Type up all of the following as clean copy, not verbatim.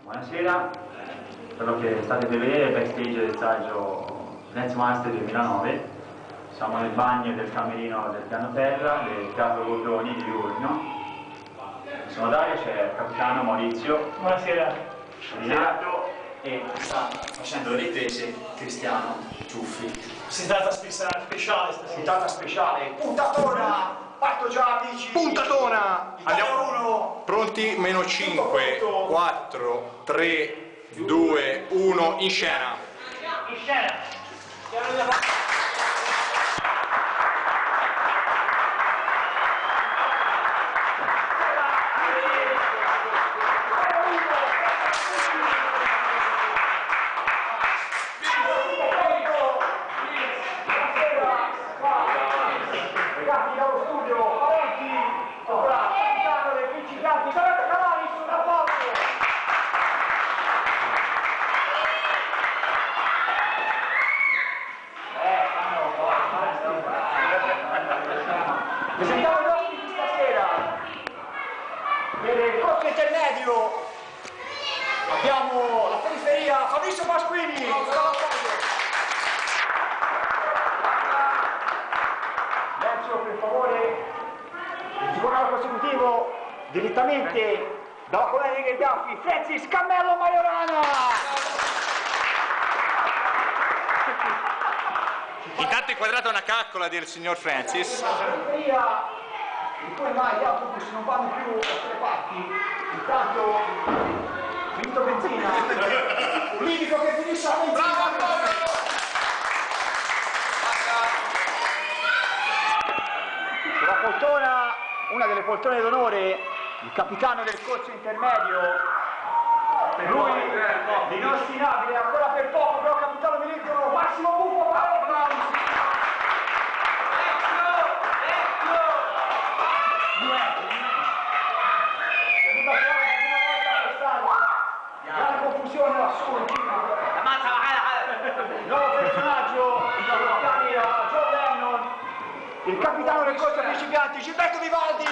Buonasera, quello che state per vedere è il backstage del saggio Dance Master 2009. Siamo nel bagno del camerino del piano terra del Teatro Goldoni di Livorno. Sono Dario, c'è il capitano Maurizio. Buonasera. Renato e sta facendo le riprese Cristiano Ciuffi. Puntata speciale stasera. Puntata speciale, puntatona! Parto già amici! Puntatona! Andiamo uno! Pronti? Meno 5, 4, 3, 2, 1, in scena! In scena! Ragazzi dallo studio, parenti, capitano dei principianti, sarete canali su un applauso! Presentiamo gli ospiti stasera. Per il corso intermedio abbiamo la periferia Fabrizio Pasquini. Verso per favore il secondo anno consecutivo direttamente dalla colonia dei Gaffi Francis Cammello Maiorana. Intanto inquadrata una caccola del signor Francis. La periferia di cui mai gli autobus non vanno più da quelle parti, intanto finito benzina, l'unico che finisce la benzina. Sulla poltrona, una delle poltrone d'onore, il capitano del corso intermedio, per lui l'inostinabile, ancora per poco, però capitano mi dicono Massimo Buffo, grande confusione lassù, nuovo personaggio, i piani a John Lennon, il capitano del corso principianti, Gilberto Vivaldi,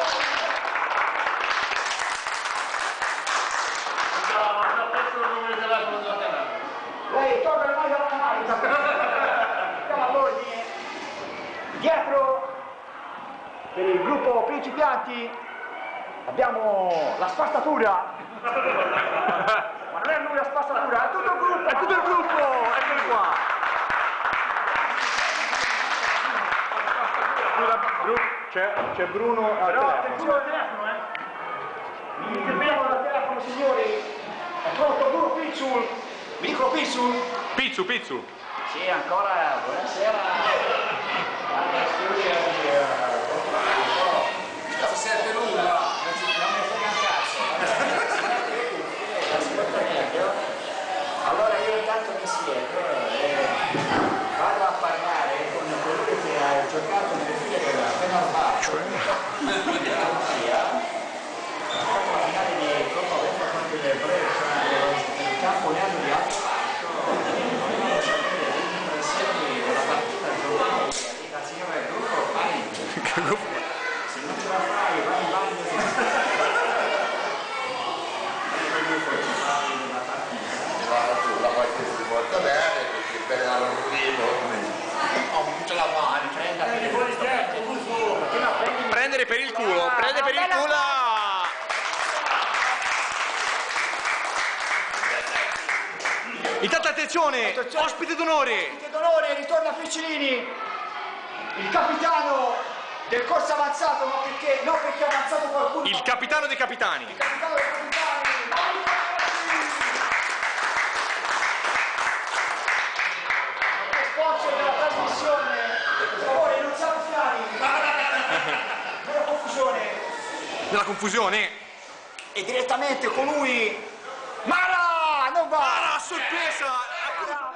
lei torna le mani alla canale, siamo all'ordine, dietro per il gruppo principianti abbiamo la spazzatura. Ma non è lui la spazzatura, è tutto il gruppo! È tutto il gruppo! Eccoli qua! C'è Bruno al Però telefono. attenzione al telefono, Mi interveniamo dal telefono, signori! È pronto Bruno Pizzul? Micro Pizzul? Pizzu, Pizzu! Sì, ancora, buonasera! Non serve nulla, Non mi frega un cazzo! Allora io intanto mi siedo e vado a parlare con colui che ha giocato nelle file della Fenerbahce, la finale di Coppa UEFA contro il Brescia nel campo nero di Alto Passo, volevo sapere le impressioni della partita giocata dal signore Gruppo Parenti. Se non ce la fai, vai in bagno. la qualche si può bene perché per la rompino non ce la mani, Prendere per il culo, prende per il culo! Intanto attenzione, ospite d'onore! Ospite d'onore, ritorna Ficcilini, il capitano del corso avanzato, ma perché? Non perché ha avanzato qualcuno. Il capitano dei capitani! Il capitano dei capitani! Sponsor della trasmissione, per favore non siamo chiari, nella confusione, Nella confusione! e direttamente con lui, Mara, non va! Mara, sorpresa!